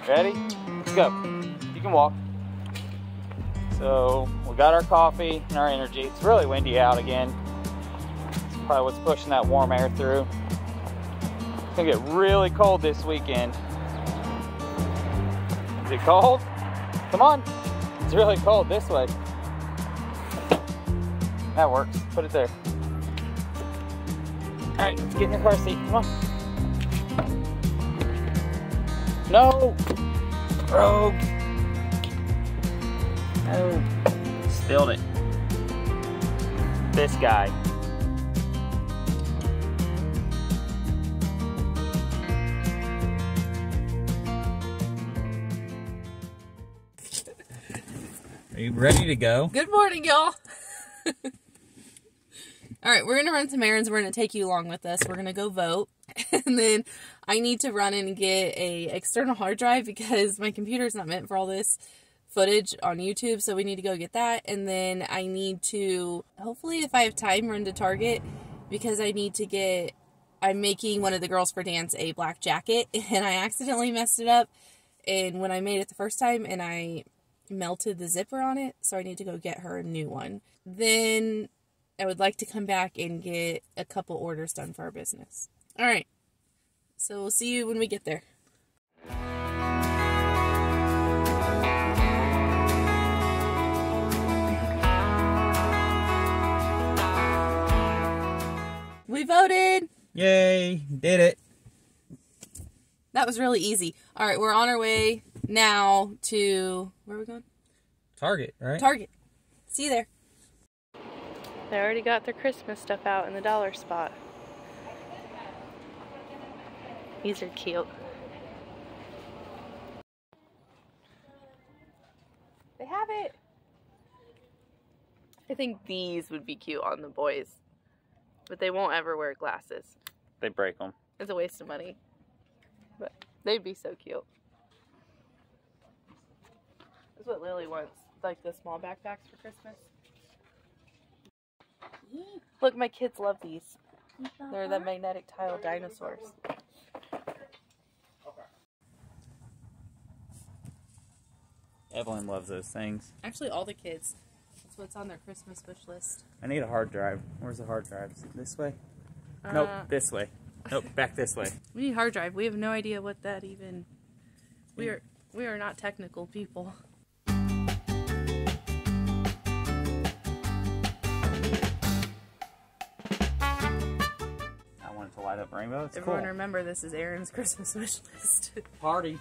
Ready? Let's go. You can walk. So we got our coffee and our energy. It's really windy out again. It's probably what's pushing that warm air through. It's gonna get really cold this weekend. Is it cold? Come on. It's really cold this way. That works. Put it there. All right, let's get in your car seat. Come on. No! Rogue! No. Spilled it. This guy. Are you ready to go? Good morning, y'all. All right, we're going to run some errands. We're going to take you along with us. We're going to go vote. And then I need to run in and get a external hard drive because my computer is not meant for all this footage on YouTube. So we need to go get that. And then I need to, hopefully if I have time, run to Target because I need to get, I'm making one of the girls for dance a black jacket. And I accidentally messed it up. And when I made it the first time and I melted the zipper on it. So I need to go get her a new one. Then I would like to come back and get a couple orders done for our business. All right. So we'll see you when we get there. We voted. Yay, did it. That was really easy. All right, we're on our way now to, where are we going? Target, right? Target. See you there. They already got their Christmas stuff out in the dollar spot. These are cute. They have it. I think these would be cute on the boys, but they won't ever wear glasses. They break them. It's a waste of money, but they'd be so cute. That's what Lily wants, like the small backpacks for Christmas. Look, my kids love these. They're the magnetic tile dinosaurs. Evelyn loves those things. Actually, all the kids. That's what's on their Christmas wish list. I need a hard drive. Where's the hard drive? Is it this way? Nope, this way. Nope, back this way. We need hard drive. We have no idea what that even... We are not technical people. I wanted to light up rainbow. It's Everyone cool. remember this is Aaron's Christmas wish list. Party.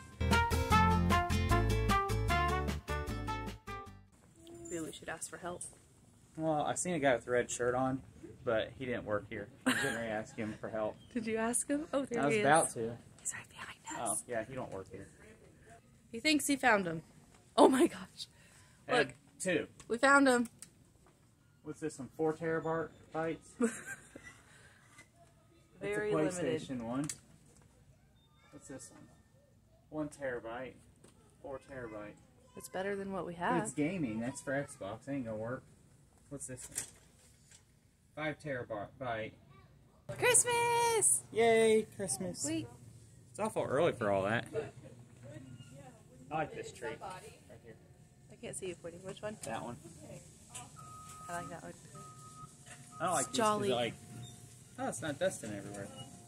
Maybe we should ask for help. Well, I seen a guy with a red shirt on, but he didn't work here. I didn't really ask him for help. Did you ask him? Oh, there I was he is. about to. He's right behind Oh, us. yeah, he don't work here. He thinks he found him. Oh my gosh. Look, And 2. we found him. What's this one? 4 terabytes? Very it's a limited. PlayStation 1. What's this one? 1 terabyte. 4 terabyte. It's better than what we But have. it's gaming. That's for Xbox. Ain't gonna work. What's this one? 5 terabyte. Christmas! Yay, Christmas. Wait. It's awful early for all that. I like this tree. Right here. I can't see you pointing. Which one? That one. I like that one. I don't like It's these 'cause jolly. they're like, oh, it's not dusting everywhere.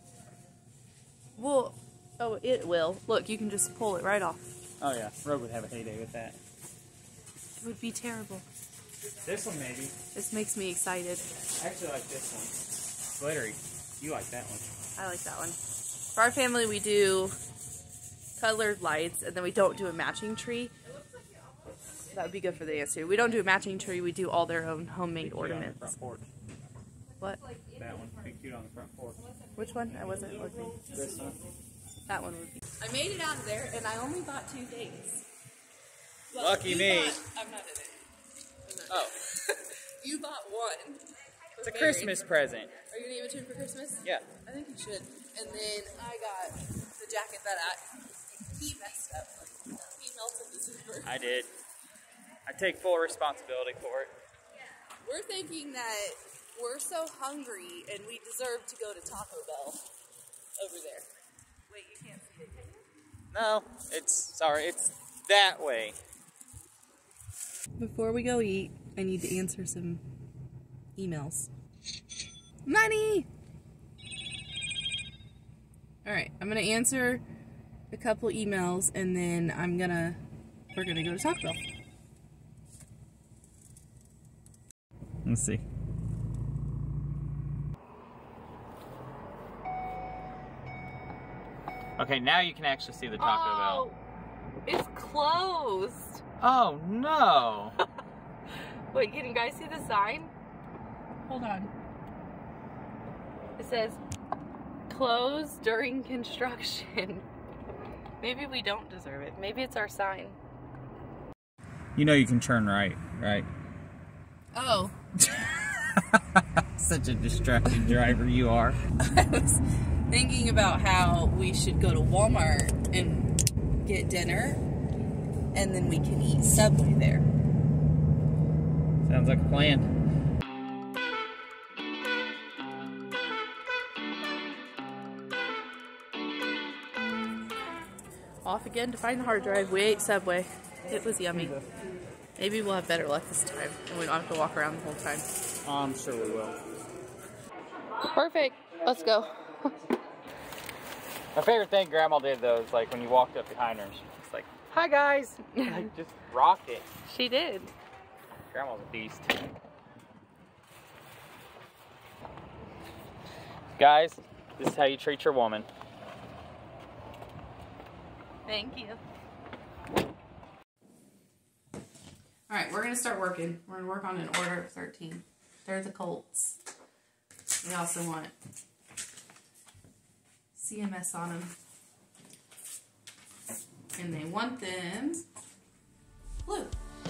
Well, oh, it will. Look, you can just pull it right off. Oh yeah, Rogue would have a heyday with that. It would be terrible. This one maybe. This makes me excited. I actually like this one. Glittery. You like that one. I like that one. For our family, we do colored lights, and then we don't do a matching tree. That would be good for the dance too. We don't do a matching tree. We do all their own homemade ornaments. On the front porch. What? That one. Be cute on the front porch. Which one? I wasn't looking. This one. That one would be. I made it out of there, and I only bought 2 things. Well, Lucky me. I'm not in it. Oh. You bought one. It's a Christmas present. Are you gonna give it to him for Christmas? Yeah. I think you should. And then I got the jacket that he messed up. He melted the zipper. I did. I take full responsibility for it. We're thinking that we're so hungry and we deserve to go to Taco Bell over there. Wait, you can't see it. No, it's that way. Before we go eat, I need to answer some emails. Money! Alright, I'm gonna answer a couple emails and then we're gonna go to Taco Bell. Let's see. Okay, now you can actually see the Taco Bell. It's closed. Oh no! Wait, can you guys see the sign? Hold on. It says, closed during construction. Maybe we don't deserve it. Maybe it's our sign. You know you can turn right, right? Oh. Such a distracted driver you are. I was thinking about how we should go to Walmart and get dinner, and then we can eat Subway there. Sounds like a plan. Off again to find the hard drive. We ate Subway. It was yummy. Maybe we'll have better luck this time, and we don't have to walk around the whole time. I'm sure we will. Perfect. Let's go. My favorite thing Grandma did though is like when you walked up behind her, she's like, "Hi guys!" Like just rocked it. She did. Grandma's a beast. Guys, this is how you treat your woman. Thank you. Alright, we're going to start working. We're going to work on an order of 13. They're the Colts. We also want CMS on them. And they want them blue.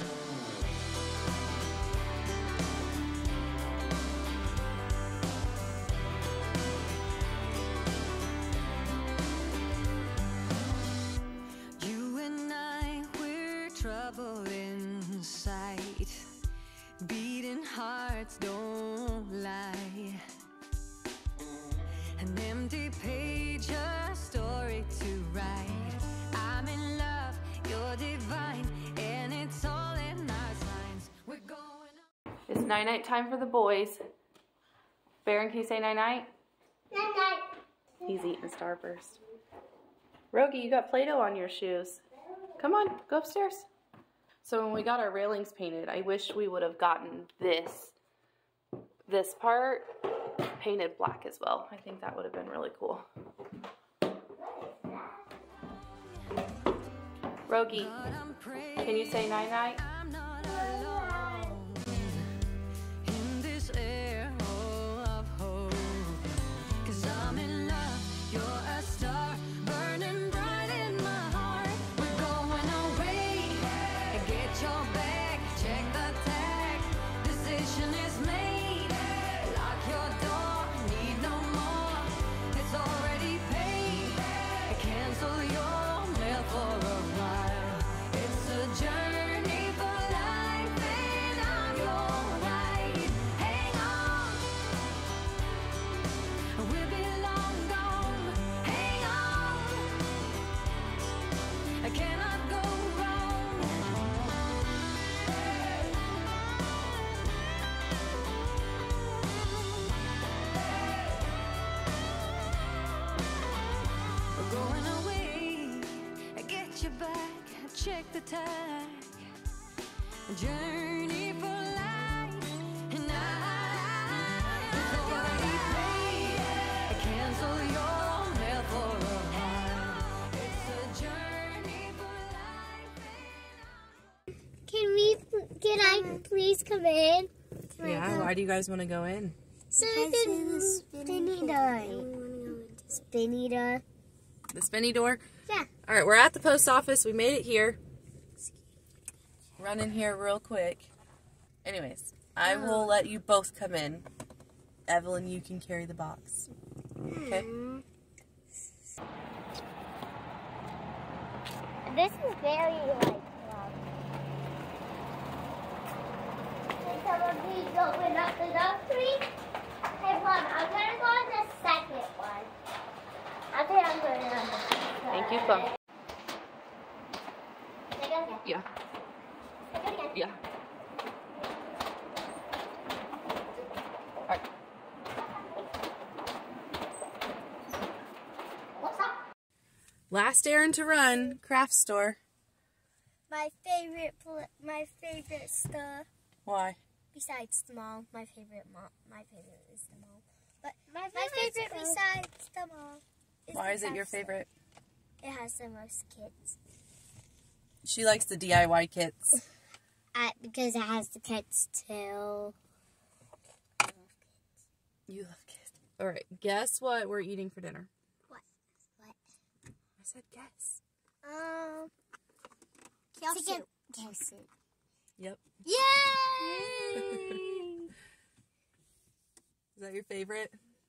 You and I, we're trouble inside. Beating hearts don't lie. An empty page, a story to write. I'm in love, you're divine, and it's all in our signs. We're going up. It's night-night time for the boys. Baron, can you say night-night? Night-night. He's eating Starburst. Rogie, you got Play-Doh on your shoes. Come on, go upstairs. So when we got our railings painted, I wish we would have gotten this part painted black as well. I think that would have been really cool. Rogie, can you say night-night? I'm not alone in this air of hope. 'Cause I'm in love, you're a star burning bright in my heart. We're going away, get your bag, check the tag. Decision is made, lock your door, need no more. It's already paid, cancel your mail for a while. It's a journey for life and I'm your ride. Hang on, we'll be long gone. Hang on, I cannot go wrong. We're going away, get you back, check the tag. A journey for life, and it's already paid. Cancel your mail for a while. It's a journey for life. Can I please come in? Yeah, why do you guys want to go in? So I can spinny door. Spinny door. The spinny door? Yeah. Alright, we're at the post office. We made it here. Run in here real quick. Anyways, I will let you both come in. Evelyn, you can carry the box. Okay? This is very like long. Can someone please open up the nursery? Hey, Mom, I'm gonna go on the second one. I think I'm going on the second. Thank you, Plum. Last errand to run, craft store. My favorite store. Why? Besides the mall, my favorite is the mall. But my favorite besides the mall is Why the is it your craft store. favorite? It has the most kits. She likes the DIY kits. Because it has the kits too. You love kits. All right, guess what we're eating for dinner? What? I said guess. Chicken soup. Yep. Yay! Is that your favorite?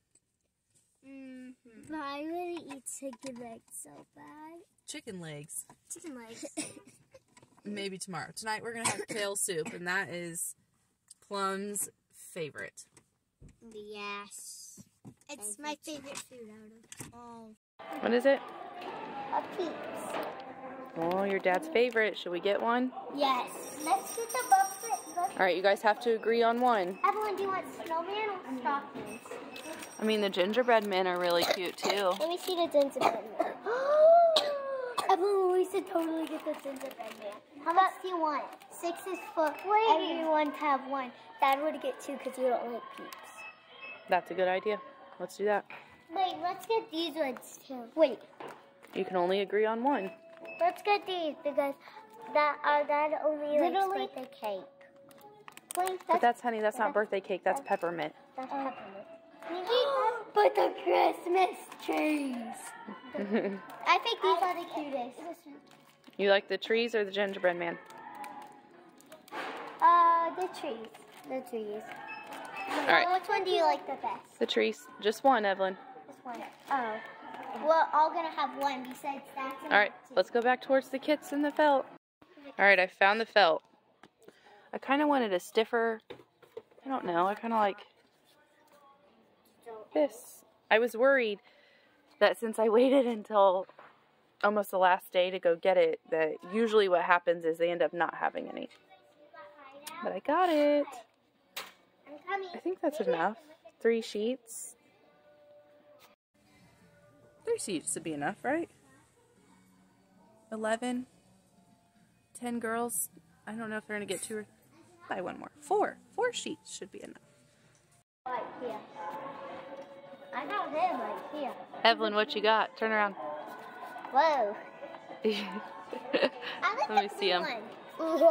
But I really eat chicken legs so bad. Chicken legs. Chicken legs. Maybe tomorrow. Tonight we're going to have kale soup, and that is Plum's favorite. Yes. It's my favorite food out of all. What is it? A Peeps. Oh, your dad's favorite. Should we get one? Yes. Let's get the buffet. All right, you guys have to agree on one. Evelyn, do you want snowman or stockings? I mean, the gingerbread men are really cute too. Let me see the gingerbread man. Evelyn, we should totally get the gingerbread man. How much do you want? 6 is for everyone to have one. Dad would get 2 because you don't like Peeps. That's a good idea. Let's do that. Wait, let's get these ones too. Wait, You can only agree on one. let's get these because our dad only likes birthday cake. Wait, But that's, honey, that's not birthday cake. That's peppermint. that's peppermint. But the Christmas trees. I think these are the cutest. You like the trees or the gingerbread man? The trees. The trees. All right, Which one do you like the best? the trees. Just one, Evelyn. This one. Oh. We're all gonna have one besides that. All right, let's go back towards the kits and the felt. All right, I found the felt. I kind of wanted a stiffer, I don't know, I kind of like this. I was worried that since I waited until almost the last day to go get it, that usually what happens is they end up not having any. But I got it. I think that's enough. 3 sheets. 3 sheets would be enough, right? 11, 10 girls. I don't know if they're gonna get 2 or buy one more. 4 sheets should be enough. Right here. I have him right here. Evelyn, what you got? Turn around. Whoa. Let me see him. Ooh.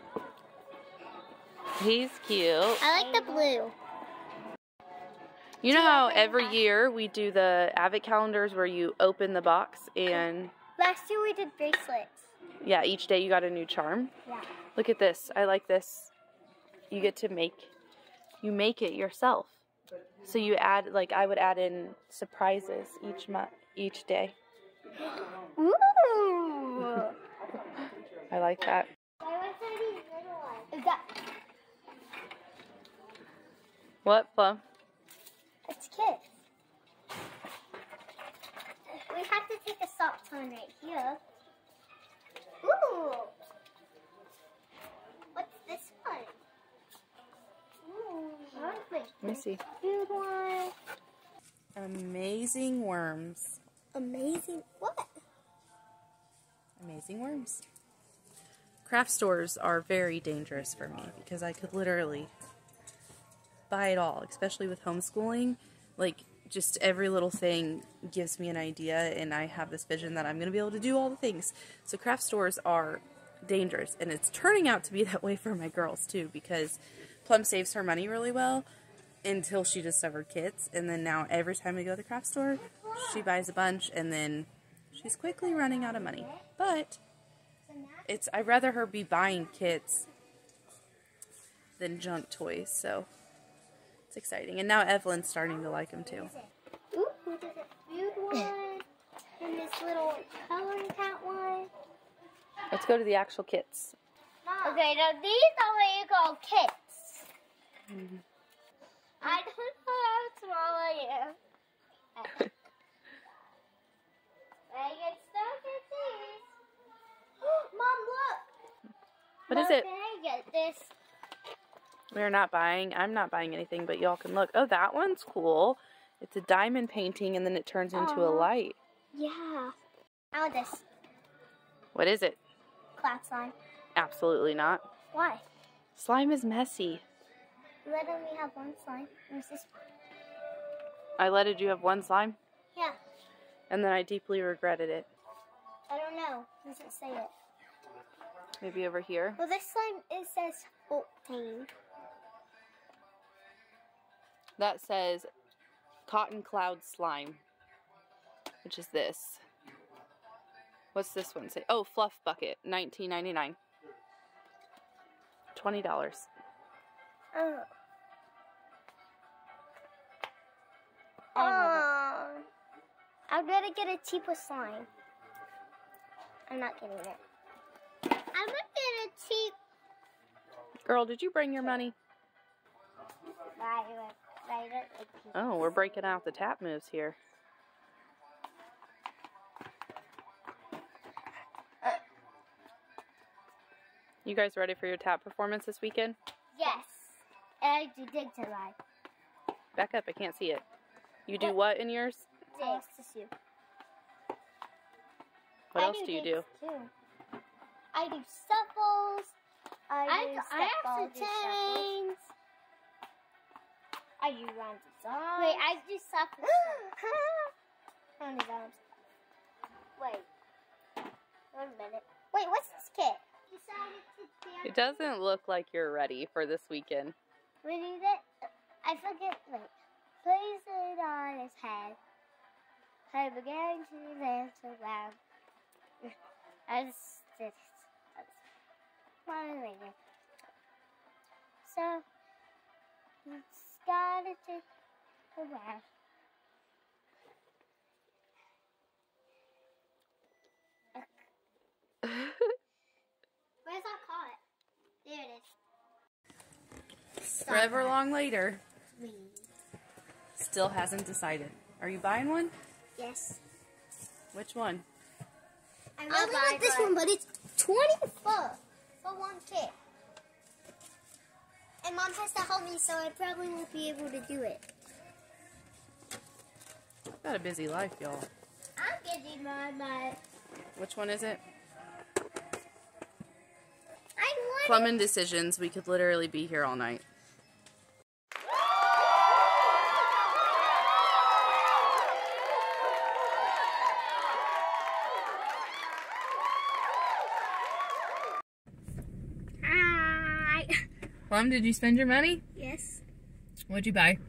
He's cute. I like the blue. You know how every year we do the Advent calendars where you open the box and Last year we did bracelets. yeah, each day you got a new charm? Yeah. Look at this. I like this. You get to make it yourself. So you add, like I would add in surprises each day. Ooh. I like that. Is that? What, Plum? It's kids. We have to take a stop sign right here. Ooh. What's this one? Ooh. Let me see. Cute one. Amazing worms. Amazing. What? Amazing worms. Craft stores are very dangerous for me because I could literally buy it all, especially with homeschooling. Like, just every little thing gives me an idea, and I have this vision that I'm going to be able to do all the things. So craft stores are dangerous, and it's turning out to be that way for my girls, too, because Plum saves her money really well until she discovered kits, and then now every time we go to the craft store, she buys a bunch, and then she's quickly running out of money. But I'd rather her be buying kits than junk toys, so it's exciting. And now Evelyn's starting to like them too. Ooh, there's a food one. And this little coloring cat one. Let's go to the actual kits. Okay, now these are what you call kits. I don't know how small I am. I get stuck at these. Mom, look. What is Mom, it? Can I get this? We're not buying. I'm not buying anything, but y'all can look. Oh, that one's cool. It's a diamond painting, and then it turns into a light. Yeah. I want this. What is it? Cloud slime. Absolutely not. Why? Slime is messy. You let me have one slime. Where's this? I letted you have one slime, Yeah. and then I deeply regretted it. I don't know. It doesn't say it. Maybe over here. Well, this slime, it says 14. That says Cotton Cloud Slime, which is this. What's this one say? Oh, Fluff Bucket, $19.99. $20. Oh. I I'm gonna get a cheaper slime. I'm not getting it. I'm gonna get a cheap. Girl, did you bring your money? Right. Oh, we're breaking out the tap moves here. You guys ready for your tap performance this weekend? Yes. And I do dig to ride. Back up, I can't see it. You do what in yours? Digs to shoot. What else do you do? Too. I do shuffles. I do chains. I do rounds of arms. Wait, I do shuffles. Rounds of arms. Wait. 1 minute. Wait, what's this kit? It doesn't look like you're ready for this weekend. We need it. I forget. Wait. Place it on his head. I began to dance around. I just did it. So, it's gotta take a while. Where's our cot? There it is. Forever long later, still hasn't decided. Are you buying one? Yes. Which one? I really want this one, but it's $20 for one kit. And Mom has to help me, so I probably won't be able to do it. I've got a busy life, y'all. I'm getting my Which one is it? I want Plum Indecisions. We could literally be here all night. Plum, did you spend your money? Yes. What'd you buy?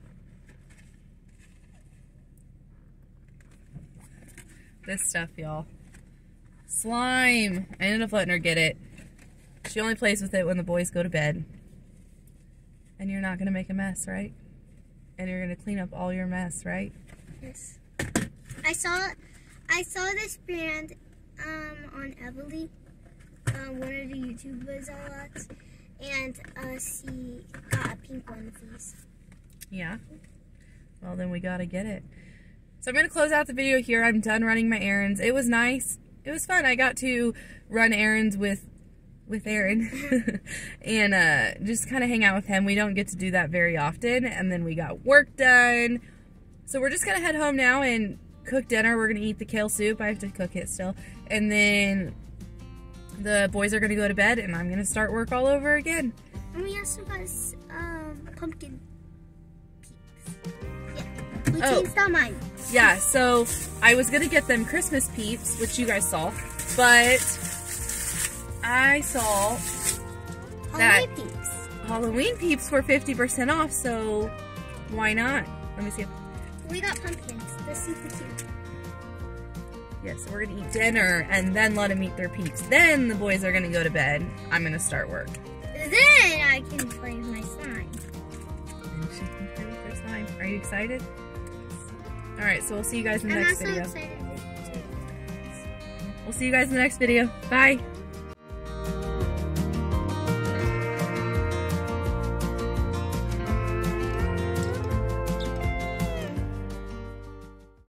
This stuff, y'all. Slime. I ended up letting her get it. She only plays with it when the boys go to bed. And you're not going to make a mess, right? And you're going to clean up all your mess, right? Yes. I saw this brand on Everly, one of the YouTubers I watch, and she got a pink one of these. Yeah. Well, then we got to get it. So I'm going to close out the video here. I'm done running my errands. It was nice. It was fun. I got to run errands with Aaron and just kind of hang out with him. We don't get to do that very often. And then we got work done. So we're just going to head home now and cook dinner. We're going to eat the kale soup. I have to cook it still. And then the boys are going to go to bed and I'm going to start work all over again. And we also got pumpkin peeps. Yeah. We changed our mind. Yeah, so I was going to get them Christmas peeps, which you guys saw, but I saw that Halloween peeps were 50% off, so why not? Let me see. We got pumpkins. They're super cute. Yeah, so we're going to eat dinner and then let them eat their peeps. Then the boys are going to go to bed. I'm going to start work. Then I can play with my slime. And she can play with her slime. Are you excited? Alright, so we'll see you guys in the next video. I'm also excited. We'll see you guys in the next video. Bye!